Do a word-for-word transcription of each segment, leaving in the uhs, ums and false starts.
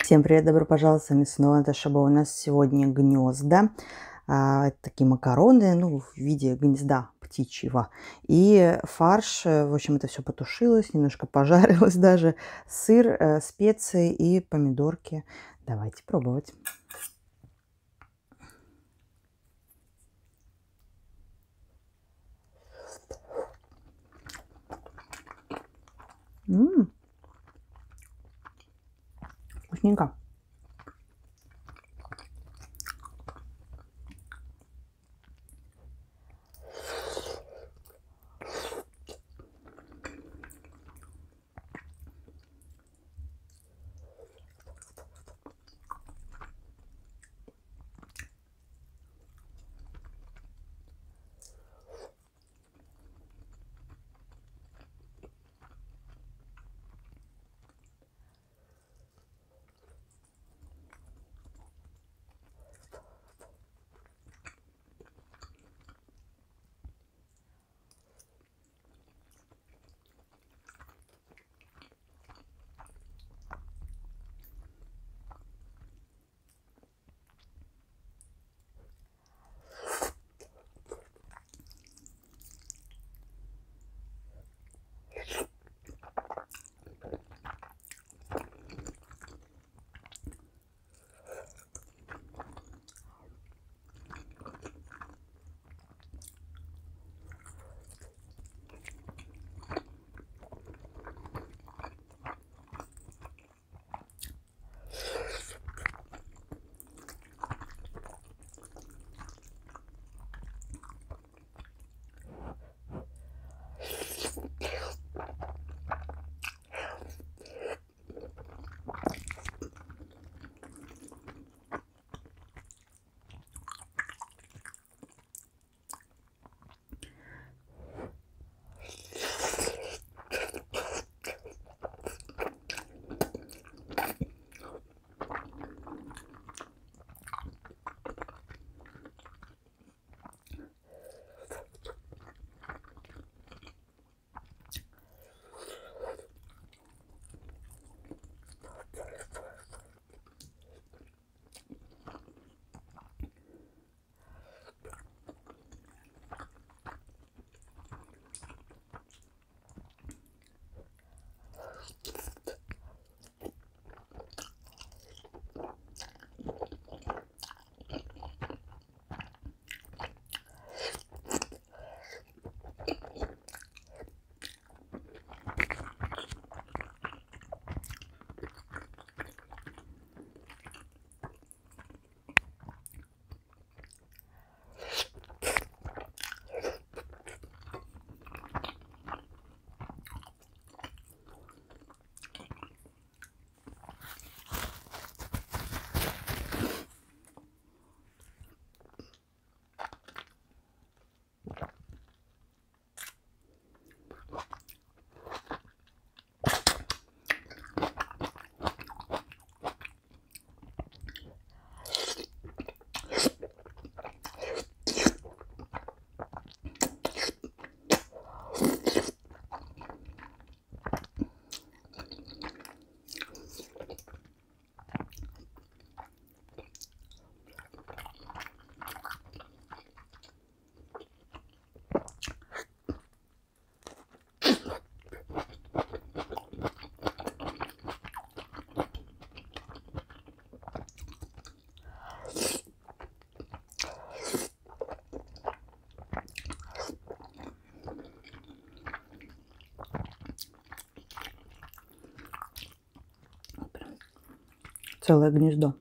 Всем привет, добро пожаловать, с вами снова Наташа Бо. У нас сегодня гнезда, а, это такие макароны, ну, в виде гнезда птичьего. И фарш, э, в общем, это все потушилось, немножко пожарилось даже. Сыр, э, специи и помидорки. Давайте пробовать. М, вкусненько. Целое гнездо.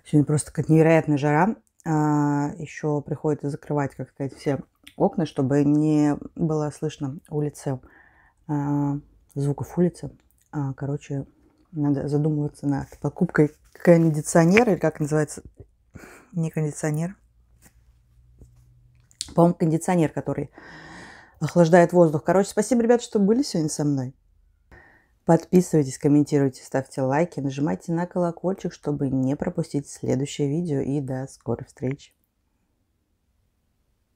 Сегодня просто какая-то невероятная жара. А, еще приходится закрывать, как сказать, все окна, чтобы не было слышно улицы, а, звуков улицы. А, короче, надо задумываться над покупкой кондиционера, или как называется, не кондиционер. По-моему, кондиционер, который охлаждает воздух. Короче, спасибо, ребят, что были сегодня со мной. Подписывайтесь, комментируйте, ставьте лайки, нажимайте на колокольчик, чтобы не пропустить следующее видео. И до скорой встречи.